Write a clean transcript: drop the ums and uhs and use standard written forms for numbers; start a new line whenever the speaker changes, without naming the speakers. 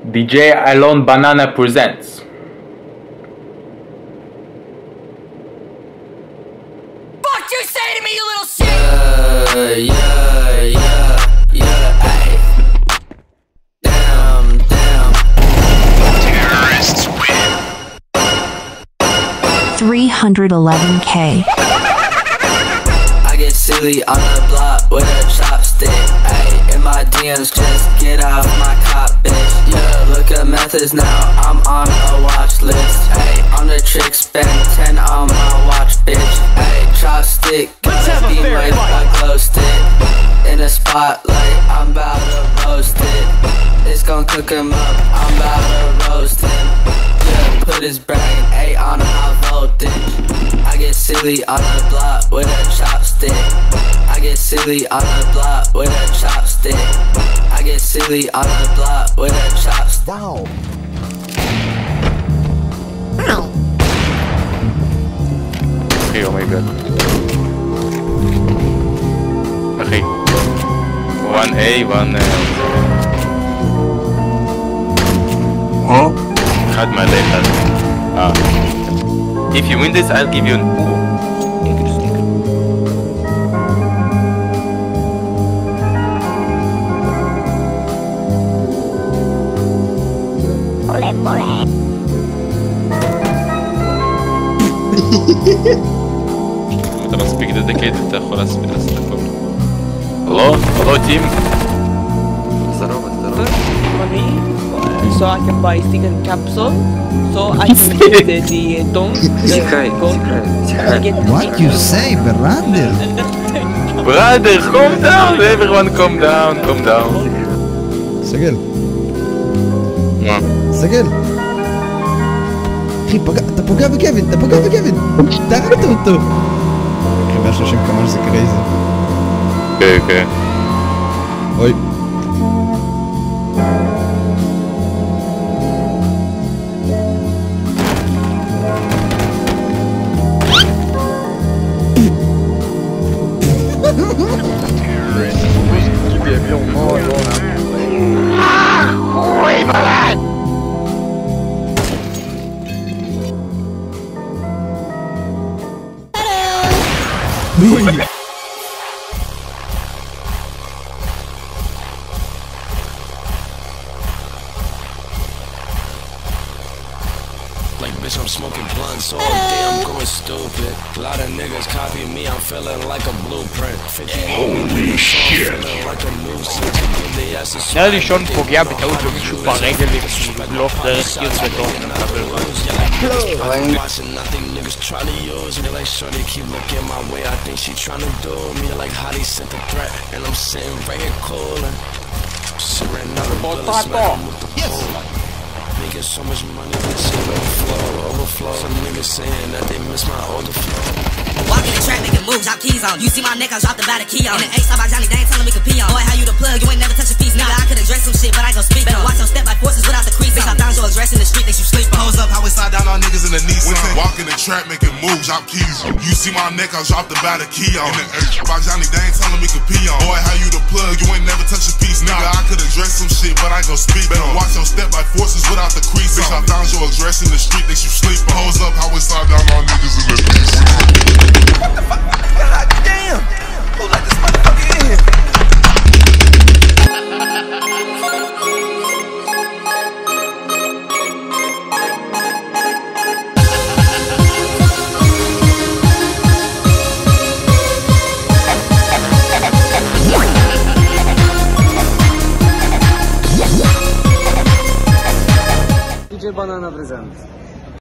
DJ Alone Banana presents.
Fuck you say to me, you little shit! Ayy. Damn.
Terrorists win.
311K.
I get silly on the block with a chopstick. Ayy, in my DMs, just get off my cop, bitch. Yeah, look at methods now, I'm on a watch list. Ayy, on the trick, spend 10 on my watch, bitch. Ayy, chopstick, be my glow stick. In the spotlight, I'm about to roast it. It's gon' cook him up, I'm about to roast him. Yeah, put his brain, A on high voltage. I get silly on the block with a chopstick. I get silly on the block with a chopstick. I get silly on the block with a chopstick.
Wow.
Okay, oh my god. Okay. 1A, 1 אחד מעלה אחד. If you win this, I'll give you an... אם אתה מספיק דדיקייטד, אתה יכול להספיק לעשות הכל. הלו, טים?
здорово.
Money, so I can buy sticker capsule, so I can get the don't
What you say, brother?
Brother, calm down! Everyone calm down.
סגל.
מה?
סגל. אחי, אתה פוגע בקווין. תרמת אותו. אחי, 130 קמ"ש זה קרייזי.
כן.
אוי.
Like bitch, I'm smoking blunts all day, I'm going stupid. A lot of niggas copy me, I'm feeling like a blueprint. Holy shit.
נראה לי שון פוגע בטעות במישהו ברגל ובלוף דרך קיר סבטון.
Making so much money, this shit overflow. Some niggas saying that they miss my older flow.
Walk in the track, making moves, drop keys on. You see my neck, I dropped about a key on. In the A-star by Johnny, they ain't telling me to pee on. Boy, how you the plug, you ain't never touch a piece, nigga. I could've dressed some shit, but I gon' speak. Better watch your step like forces without the crease. Bitch, I found your address in the street that you sleep on.
Pose up, how we slide down on niggas in the Nissan. Walk in the track, making moves, drop keys on. You see my neck, I dropped about a key on. In the A-star by Johnny, they ain't telling me to pee on. Boy, how you the plug, you ain't never touch a piece, nigga. I could've dressed some shit, but I gon' speak. Better watch your step like forces without the crease. Bitch, I found your address in the street that you sleep on. Pose up, how we slide down on niggas in the Nissan.
What the fuck? God damn! Who let this motherfucker in?
DJ Banana presents.